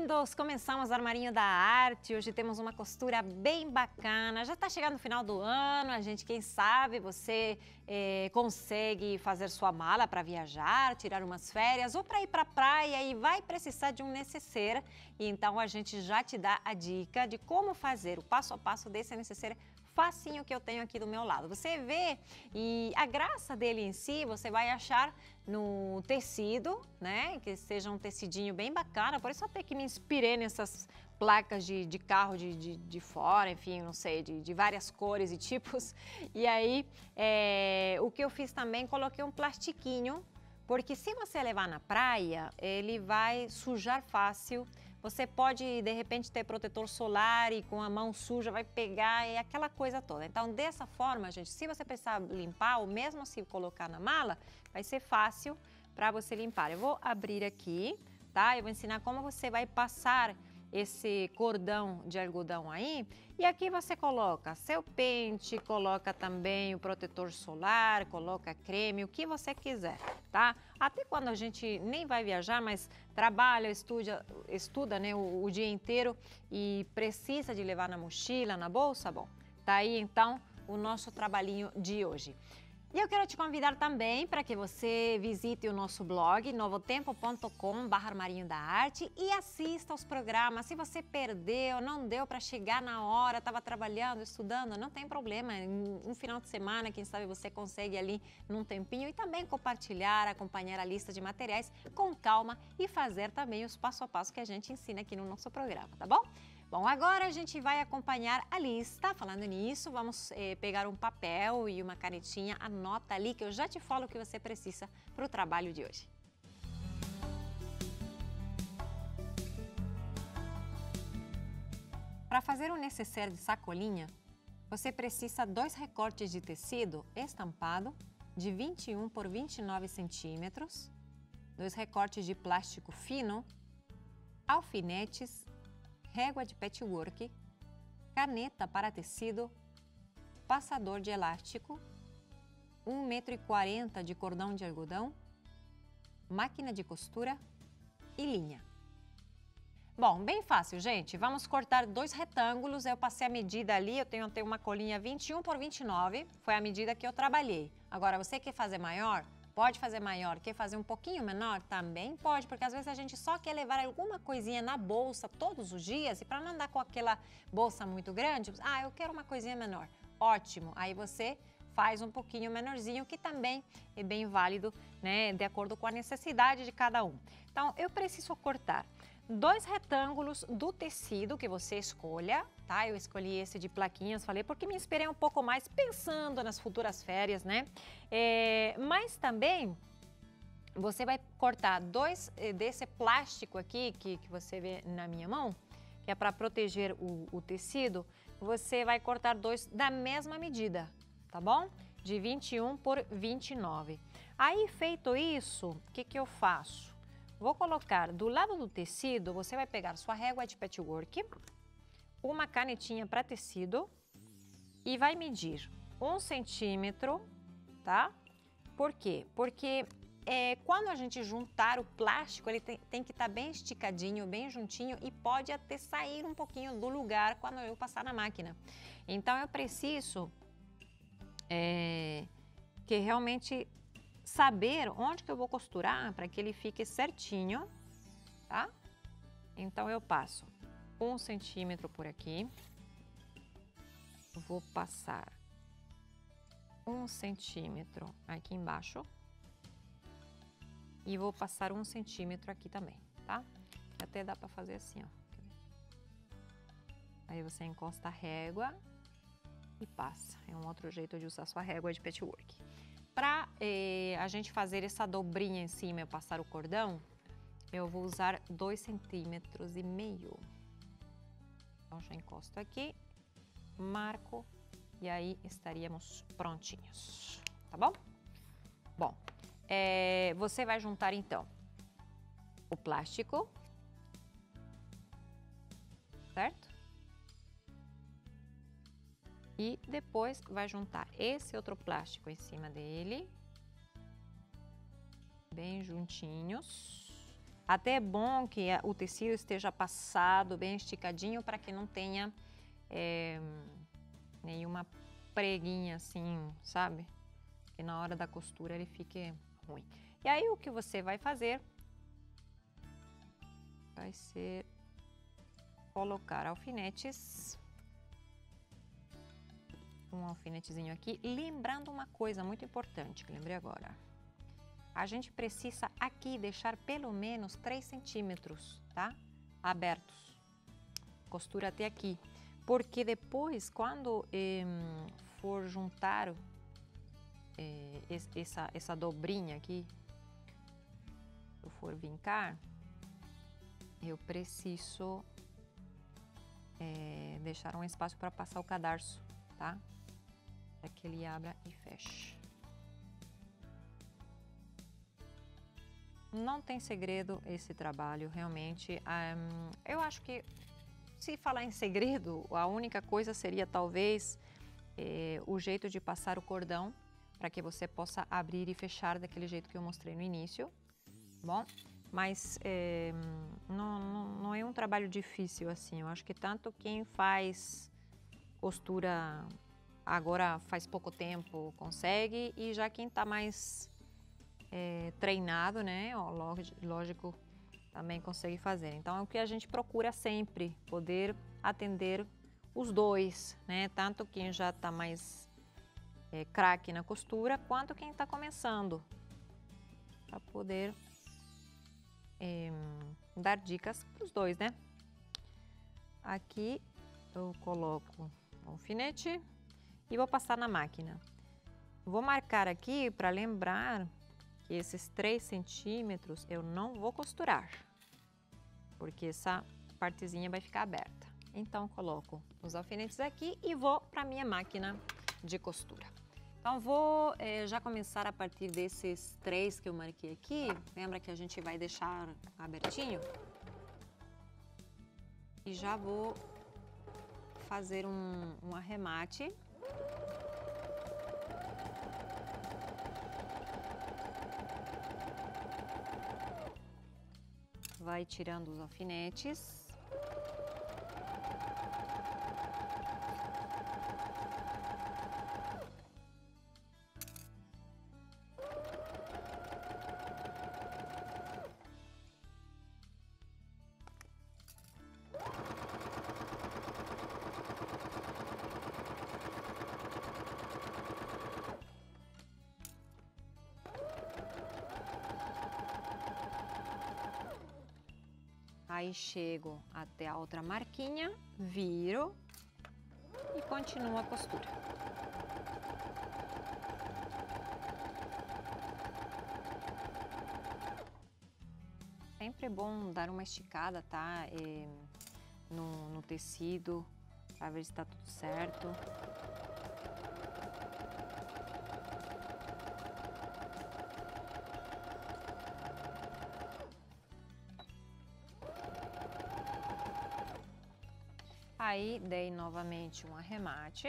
bem-vindos! Começamos o Armarinho da Arte. Hoje temos uma costura bem bacana. Já está chegando o final do ano, a gente, quem sabe, você consegue fazer sua mala para viajar, tirar umas férias ou para ir para a praia e vai precisar de um nécessaire. E então a gente já te dá a dica de como fazer o passo a passo desse nécessaire facinho que eu tenho aqui do meu lado. Você vê, e a graça dele em si, você vai achar no tecido, né? Que seja um tecidinho bem bacana, por isso até que me inspirei nessas placas de carro de fora, enfim, não sei, de várias cores e tipos. E aí, o que eu fiz também, coloquei um plastiquinho, porque se você levar na praia, ele vai sujar fácil. Você pode, de repente, ter protetor solar e com a mão suja vai pegar e aquela coisa toda. Então, dessa forma, gente, se você precisar limpar ou mesmo se colocar na mala, vai ser fácil para você limpar. Eu vou abrir aqui, tá? Eu vou ensinar como você vai passar esse cordão de algodão aí. E aqui você coloca seu pente, coloca também o protetor solar, coloca creme, o que você quiser, tá? Até quando a gente nem vai viajar, mas trabalha, estuda, né, o dia inteiro e precisa de levar na mochila, na bolsa, bom, tá aí então o nosso trabalhinho de hoje. E eu quero te convidar também para que você visite o nosso blog novotempo.com/armarinho da arte e assista aos programas. Se você perdeu, não deu para chegar na hora, estava trabalhando, estudando, não tem problema. Um final de semana, quem sabe você consegue ali num tempinho e também compartilhar, acompanhar a lista de materiais com calma e fazer também os passo a passo que a gente ensina aqui no nosso programa, tá bom? Bom, agora a gente vai acompanhar a lista. Falando nisso, vamos pegar um papel e uma canetinha. Anota ali que eu já te falo o que você precisa para o trabalho de hoje. Para fazer um nécessaire de sacolinha, você precisa 2 recortes de tecido estampado de 21 por 29 centímetros, 2 recortes de plástico fino, alfinetes, régua de patchwork, caneta para tecido, passador de elástico, 1,40 m de cordão de algodão, máquina de costura e linha. Bom, bem fácil, gente. Vamos cortar 2 retângulos. Eu passei a medida ali, eu tenho uma colinha 21 por 29, foi a medida que eu trabalhei. Agora, você quer fazer maior? Pode fazer maior. Quer fazer um pouquinho menor? Também pode, porque às vezes a gente só quer levar alguma coisinha na bolsa todos os dias e para não andar com aquela bolsa muito grande, eu quero uma coisinha menor. Ótimo, aí você faz um pouquinho menorzinho, que também é bem válido, né, de acordo com a necessidade de cada um. Então, eu preciso cortar 2 retângulos do tecido que você escolha, tá? Eu escolhi esse de plaquinhas, falei, porque me inspirei um pouco mais pensando nas futuras férias, né? Mas também você vai cortar 2 desse plástico aqui, que você vê na minha mão, que é para proteger o tecido. Você vai cortar 2 da mesma medida, tá bom? De 21 por 29. Aí, feito isso, o que eu faço? Vou colocar do lado do tecido, você vai pegar sua régua de patchwork, uma canetinha para tecido e vai medir 1 centímetro, tá? Por quê? Porque quando a gente juntar o plástico, ele tem que estar bem esticadinho, bem juntinho e pode até sair um pouquinho do lugar quando eu passar na máquina. Então, eu preciso que realmente saber onde que eu vou costurar para que ele fique certinho, tá? Então, eu passo 1 centímetro por aqui, vou passar 1 centímetro aqui embaixo e vou passar 1 centímetro aqui também, tá? Até dá para fazer assim, ó. Aí você encosta a régua e passa. É um outro jeito de usar sua régua de patchwork. Para a gente fazer essa dobrinha em cima e passar o cordão, eu vou usar 2,5 centímetros. Então, já encosto aqui, marco e aí estaríamos prontinhos, tá bom? Bom, você vai juntar então o plástico, certo? E depois vai juntar esse outro plástico em cima dele, bem juntinhos. Até é bom que o tecido esteja passado, bem esticadinho, para que não tenha nenhuma preguinha assim, sabe? Que na hora da costura ele fique ruim. E aí o que você vai fazer vai ser colocar alfinetes. Um alfinetezinho aqui. Lembrando uma coisa muito importante que lembrei agora. A gente precisa aqui deixar pelo menos 3 centímetros, tá? Abertos. Costura até aqui. Porque depois, quando for juntar essa dobrinha aqui, eu for vincar, eu preciso deixar um espaço para passar o cadarço, tá? Para que ele abra e feche. Não tem segredo esse trabalho, realmente. Eu acho que, se falar em segredo, a única coisa seria talvez o jeito de passar o cordão, para que você possa abrir e fechar daquele jeito que eu mostrei no início, bom? Mas não é um trabalho difícil assim. Eu acho que tanto quem faz costura agora faz pouco tempo consegue, e já quem está mais treinado, né? Ó, lógico, também consegue fazer. Então é o que a gente procura sempre, poder atender os dois, né? Tanto quem já está mais craque na costura, quanto quem está começando, para poder dar dicas para os dois, né? Aqui eu coloco o alfinete e vou passar na máquina. Vou marcar aqui para lembrar que esses 3 centímetros eu não vou costurar, porque essa partezinha vai ficar aberta. Então, coloco os alfinetes aqui e vou para a minha máquina de costura. Então, vou já começar a partir desses 3 que eu marquei aqui. Lembra que a gente vai deixar abertinho? E já vou fazer um arremate. Vai tirando os alfinetes. Aí chego até a outra marquinha, viro e continuo a costura. Sempre é bom dar uma esticada, tá? No tecido, para ver se está tudo certo. Aí, dei novamente um arremate.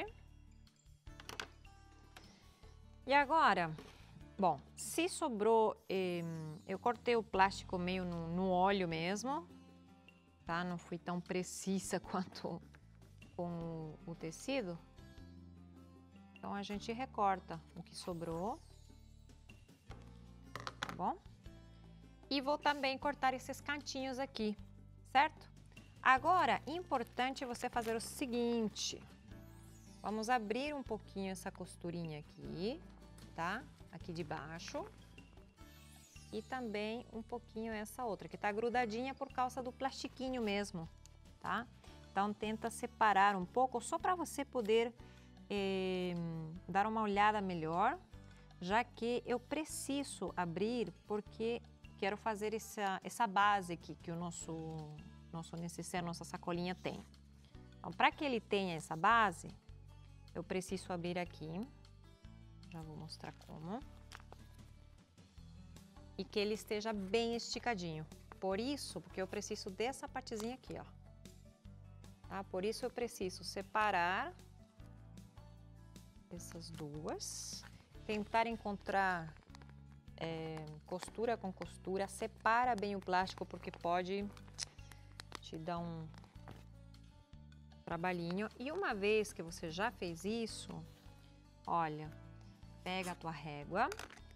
E agora, bom, se sobrou, eu cortei o plástico meio no óleo mesmo, tá? Não fui tão precisa quanto com o tecido. Então, a gente recorta o que sobrou, tá bom? E vou também cortar esses cantinhos aqui, certo? Agora, importante você fazer o seguinte, vamos abrir um pouquinho essa costurinha aqui, tá? Aqui de baixo. E também um pouquinho essa outra, que tá grudadinha por causa do plastiquinho mesmo, tá? Então, tenta separar um pouco, só para você poder dar uma olhada melhor, já que eu preciso abrir, porque quero fazer essa base aqui que o nosso necessaire, nossa sacolinha tem. Então, para que ele tenha essa base, eu preciso abrir aqui. Já vou mostrar como. E que ele esteja bem esticadinho. Por isso, porque eu preciso dessa partezinha aqui, ó. Tá? Por isso eu preciso separar essas duas. Tentar encontrar costura com costura, separa bem o plástico porque pode te dar um trabalhinho. E uma vez que você já fez isso, olha, pega a tua régua,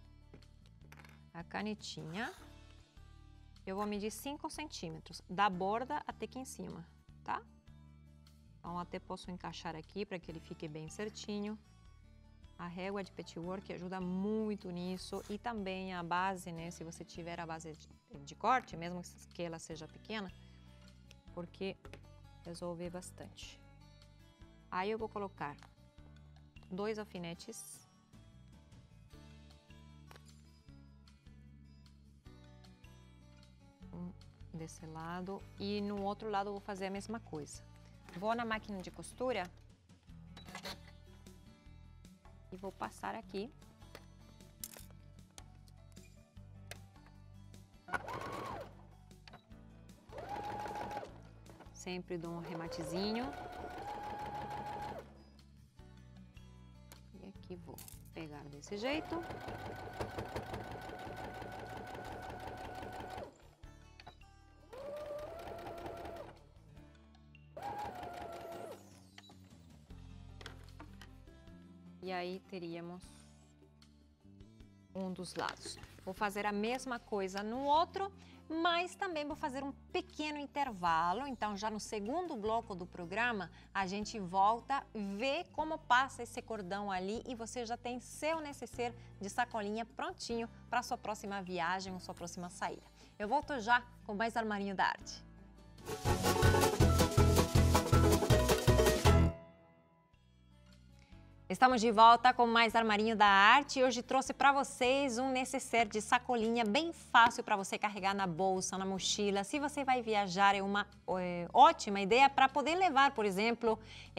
a canetinha, eu vou medir 5 centímetros, da borda até aqui em cima, tá? Então até posso encaixar aqui para que ele fique bem certinho. A régua de patchwork ajuda muito nisso e também a base, né? Se você tiver a base de corte, mesmo que ela seja pequena, porque resolve bastante. Aí eu vou colocar 2 alfinetes. Um desse lado e no outro lado eu vou fazer a mesma coisa. Vou na máquina de costura e vou passar aqui. Sempre dou um rematezinho. E aqui vou pegar desse jeito. E aí teríamos um dos lados. Vou fazer a mesma coisa no outro, mas também vou fazer um pequeno intervalo. Então, já no segundo bloco do programa, a gente volta, vê como passa esse cordão ali e você já tem seu necessaire de sacolinha prontinho para sua próxima viagem ou sua próxima saída. Eu volto já com mais Armarinho da Arte. Estamos de volta com mais Armarinho da Arte e hoje trouxe para vocês um necessaire de sacolinha bem fácil para você carregar na bolsa, na mochila. Se você vai viajar, é uma ótima ideia para poder levar, por exemplo,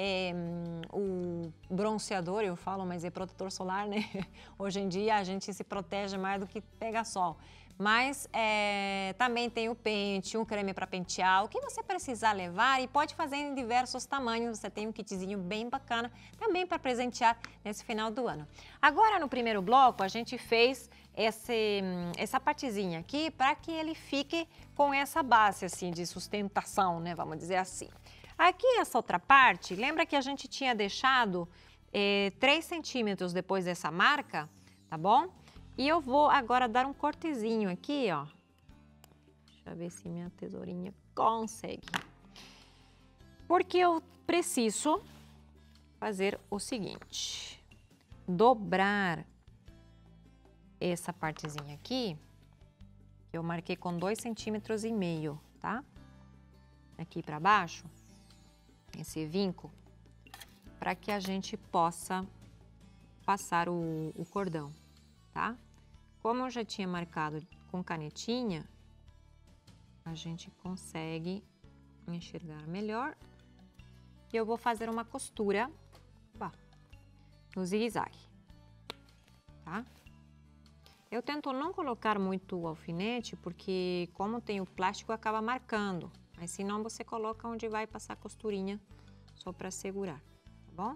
o bronzeador, eu falo, mas é protetor solar, né? Hoje em dia a gente se protege mais do que pega sol. Mas também tem o pente, um creme para pentear, o que você precisar levar e pode fazer em diversos tamanhos. Você tem um kitzinho bem bacana também para presentear nesse final do ano. Agora, no primeiro bloco, a gente fez essa partezinha aqui para que ele fique com essa base assim, de sustentação, né? Vamos dizer assim. Aqui, essa outra parte, lembra que a gente tinha deixado 3 centímetros depois dessa marca, tá bom? E eu vou agora dar um cortezinho aqui, ó. Deixa eu ver se minha tesourinha consegue. Porque eu preciso fazer o seguinte. Dobrar essa partezinha aqui, que eu marquei com 2,5 centímetros, tá? Aqui para baixo, esse vinco, para que a gente possa passar o cordão. Tá? Como eu já tinha marcado com canetinha, a gente consegue enxergar melhor. E eu vou fazer uma costura no zigue-zague, tá? Eu tento não colocar muito alfinete, porque como tem o plástico, acaba marcando. Mas senão você coloca onde vai passar a costurinha, só para segurar, tá bom?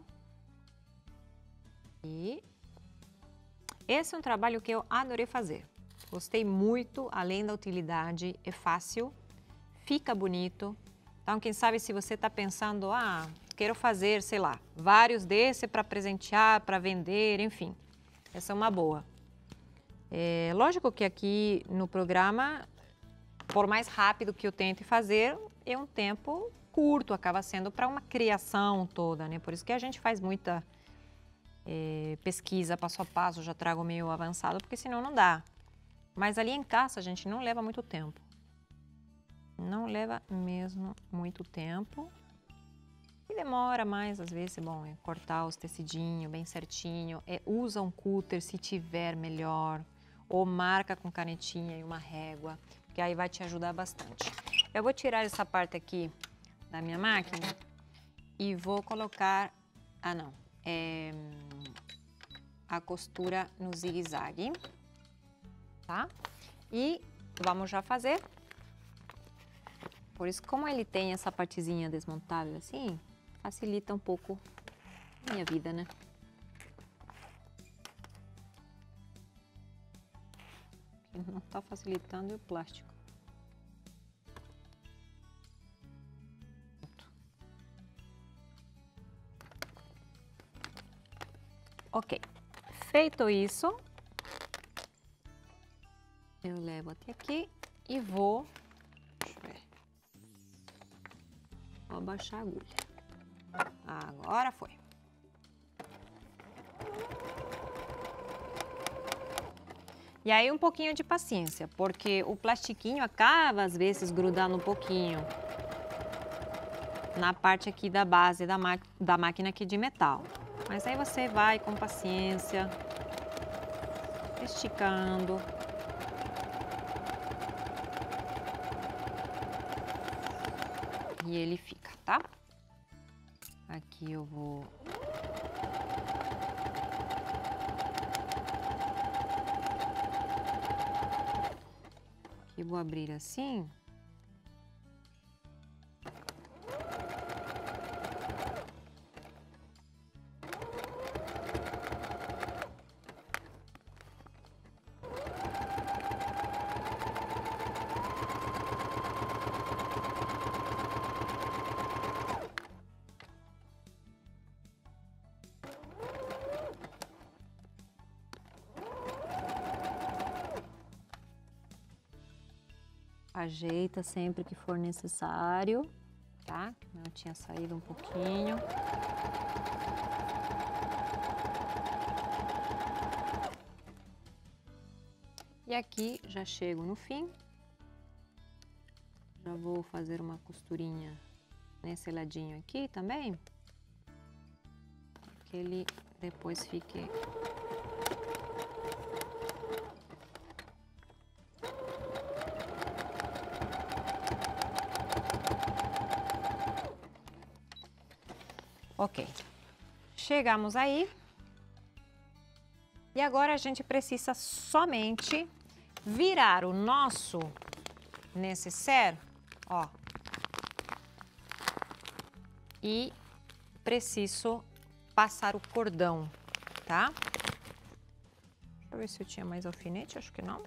E esse é um trabalho que eu adorei fazer. Gostei muito, além da utilidade, é fácil, fica bonito. Então, quem sabe se você está pensando, quero fazer, sei lá, vários desses para presentear, para vender, enfim. Essa é uma boa. Lógico que aqui no programa, por mais rápido que eu tente fazer, é um tempo curto, acaba sendo para uma criação toda, né? Por isso que a gente faz muita pesquisa passo a passo, já trago meio avançado, porque senão não dá. Mas ali em casa, a gente não leva muito tempo. Não leva mesmo muito tempo. E demora mais, às vezes, bom, é cortar os tecidinhos bem certinho. Usa um cúter se tiver melhor. Ou marca com canetinha e uma régua, que aí vai te ajudar bastante. Eu vou tirar essa parte aqui da minha máquina e vou colocar... a costura no zigue-zague, tá? E vamos já fazer. Por isso, como ele tem essa partezinha desmontável assim, facilita um pouco a minha vida, né? Não está facilitando o plástico. Ok, feito isso, eu levo até aqui e vou, deixa eu ver, vou abaixar a agulha. Agora foi. E aí um pouquinho de paciência, porque o plastiquinho acaba às vezes grudando um pouquinho na parte aqui da base da máquina aqui de metal. Mas aí você vai com paciência, esticando. E ele fica, tá? Aqui eu vou... Aqui vou abrir assim. Ajeita sempre que for necessário, tá? Não tinha saído um pouquinho. E aqui já chego no fim. Já vou fazer uma costurinha nesse ladinho aqui também. Que ele depois fique... Ok, chegamos aí e agora a gente precisa somente virar o nosso nécessaire, ó, e preciso passar o cordão, tá? Deixa eu ver se eu tinha mais alfinete, acho que não.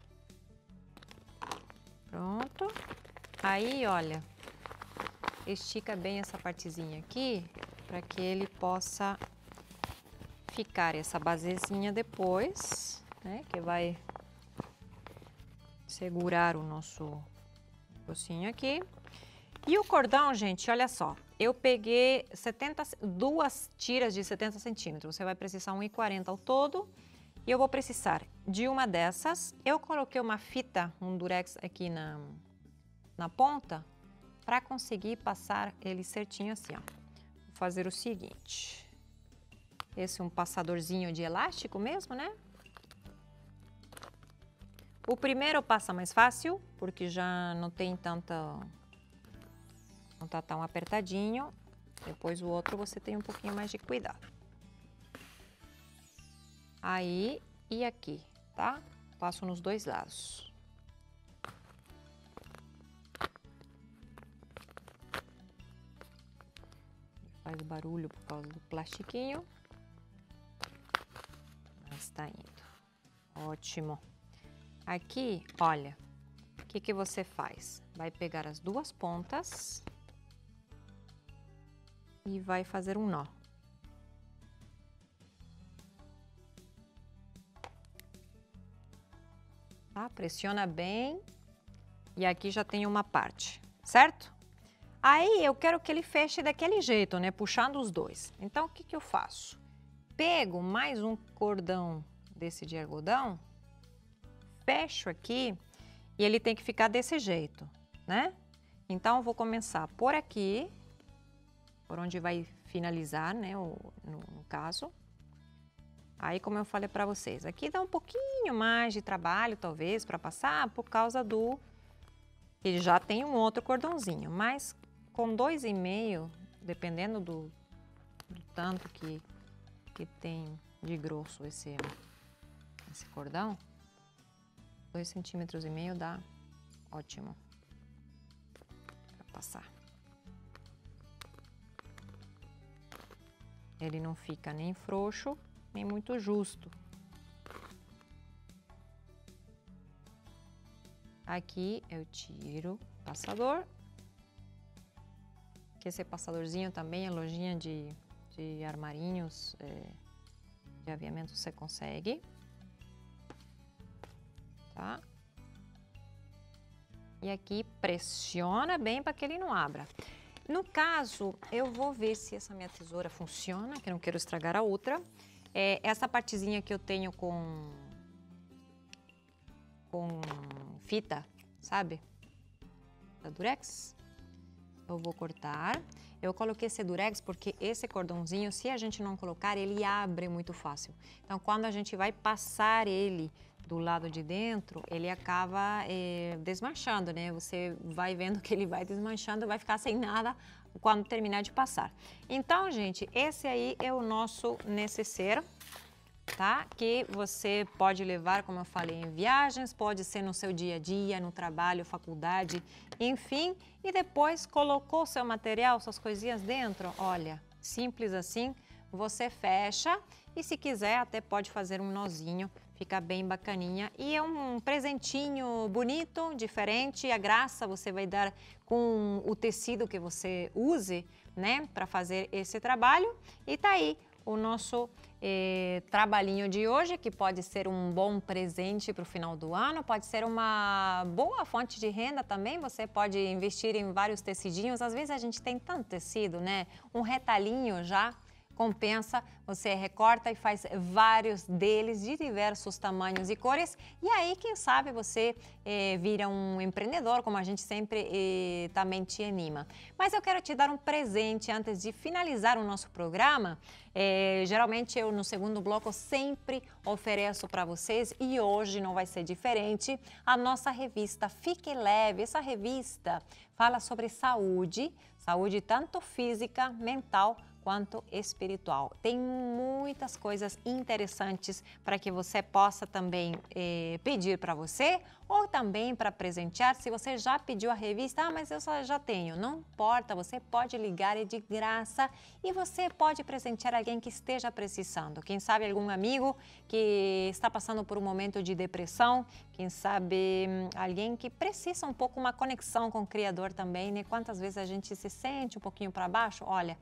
Pronto. Aí, olha, estica bem essa partezinha aqui, para que ele possa ficar essa basezinha depois, né? Que vai segurar o nosso negocinho aqui. E o cordão, gente, olha só, eu peguei 2 tiras de 70 centímetros, você vai precisar 1,40 ao todo. E eu vou precisar de uma dessas. Eu coloquei uma fita, um durex aqui na ponta, para conseguir passar ele certinho assim, ó. Vou fazer o seguinte. Esse é um passadorzinho de elástico mesmo, né? O primeiro passa mais fácil, porque já não tem tanta... não tá tão apertadinho. Depois o outro você tem um pouquinho mais de cuidado. Aí e aqui, tá? Passo nos 2 lados. Faz barulho por causa do plastiquinho. Mas tá indo. Ótimo. Aqui, olha, o que que você faz? Vai pegar as 2 pontas e vai fazer um nó. Tá? Pressiona bem e aqui já tem uma parte, certo? Aí eu quero que ele feche daquele jeito, né? Puxando os 2. Então o que que eu faço? Pego mais um cordão desse de algodão, fecho aqui e ele tem que ficar desse jeito, né? Então eu vou começar por aqui, por onde vai finalizar, né? No caso. Aí, como eu falei para vocês, aqui dá um pouquinho mais de trabalho, talvez, para passar, por causa do... Ele já tem um outro cordãozinho, mas com 2,5, dependendo do tanto que tem de grosso esse cordão, 2,5 cm dá ótimo para passar. Ele não fica nem frouxo, nem muito justo. Aqui eu tiro o passador. Que esse passadorzinho também é lojinha de armarinhos de aviamento, você consegue. Tá? E aqui pressiona bem para que ele não abra. No caso, eu vou ver se essa minha tesoura funciona, que eu não quero estragar a outra. Essa partezinha que eu tenho com fita, sabe? Da Durex. Eu vou cortar. Eu coloquei esse Durex porque esse cordãozinho, se a gente não colocar, ele abre muito fácil. Então, quando a gente vai passar ele do lado de dentro, ele acaba desmanchando, né? Você vai vendo que ele vai desmanchando, vai ficar sem nada quando terminar de passar. Então, gente, esse aí é o nosso necessaire, tá? Que você pode levar, como eu falei, em viagens, pode ser no seu dia a dia, no trabalho, faculdade, enfim. E depois colocou seu material, suas coisinhas dentro, olha, simples assim, você fecha e se quiser até pode fazer um nozinho, fica bem bacaninha. E é um presentinho bonito, diferente, a graça você vai dar com o tecido que você use, né, para fazer esse trabalho. E tá aí o nosso trabalhinho de hoje, que pode ser um bom presente para o final do ano, pode ser uma boa fonte de renda também, você pode investir em vários tecidinhos, às vezes a gente tem tanto tecido, né? Um retalhinho já compensa, você recorta e faz vários deles de diversos tamanhos e cores e aí, quem sabe, você vira um empreendedor, como a gente sempre também te anima. Mas eu quero te dar um presente antes de finalizar o nosso programa. Geralmente eu no segundo bloco sempre ofereço para vocês e hoje não vai ser diferente, a nossa revista Fique Leve. Essa revista fala sobre saúde tanto física, mental, quanto espiritual. Tem muitas coisas interessantes para que você possa também pedir para você ou também para presentear. Se você já pediu a revista, mas eu já tenho, não importa, você pode ligar, é de graça e você pode presentear alguém que esteja precisando. Quem sabe algum amigo que está passando por um momento de depressão, quem sabe alguém que precisa um pouco uma conexão com o Criador também, né? Quantas vezes a gente se sente um pouquinho para baixo? Olha,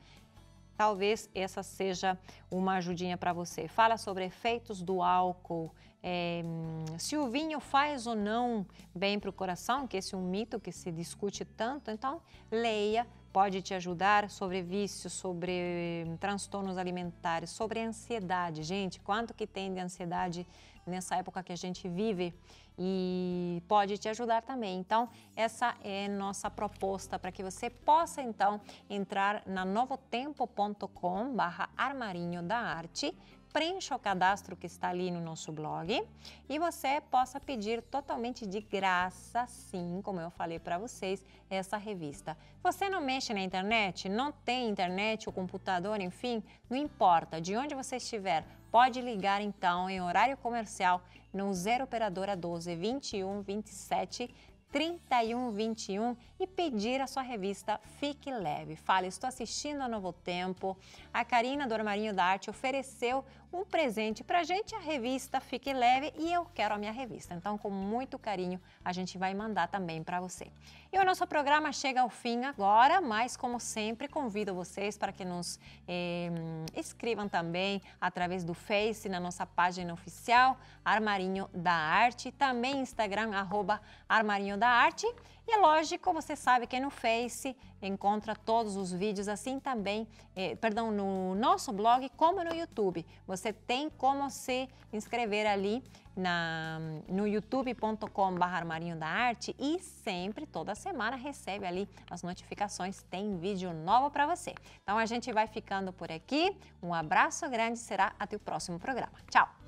talvez essa seja uma ajudinha para você. Fala sobre efeitos do álcool, se o vinho faz ou não bem para o coração, que esse é um mito que se discute tanto. Então, leia, pode te ajudar sobre vícios, sobre transtornos alimentares, sobre ansiedade. Gente, quanto que tem de ansiedade nessa época que a gente vive e pode te ajudar também. Então, essa é nossa proposta para que você possa, então, entrar na novotempo.com/armarinho da arte, preencha o cadastro que está ali no nosso blog e você possa pedir totalmente de graça, sim, como eu falei para vocês, essa revista. Você não mexe na internet, não tem internet, o computador, enfim, não importa, de onde você estiver, pode ligar então em horário comercial no 0 operadora 12 21 27 31 21 e pedir a sua revista Fique Leve. Fala, estou assistindo a Novo Tempo, a Karina do Armarinho da Arte ofereceu um presente pra gente, a revista Fique Leve, e eu quero a minha revista. Então, com muito carinho, a gente vai mandar também para você. E o nosso programa chega ao fim agora, mas como sempre, convido vocês para que nos escrevam também através do Face, na nossa página oficial, Armarinho da Arte, também Instagram, @Armarinho da Arte. E lógico, você sabe que no Face encontra todos os vídeos, assim também, no nosso blog, como no YouTube. Você tem como se inscrever ali no youtube.com/Armarinho da Arte e sempre, toda semana, recebe ali as notificações, tem vídeo novo para você. Então a gente vai ficando por aqui, um abraço grande, será até o próximo programa. Tchau!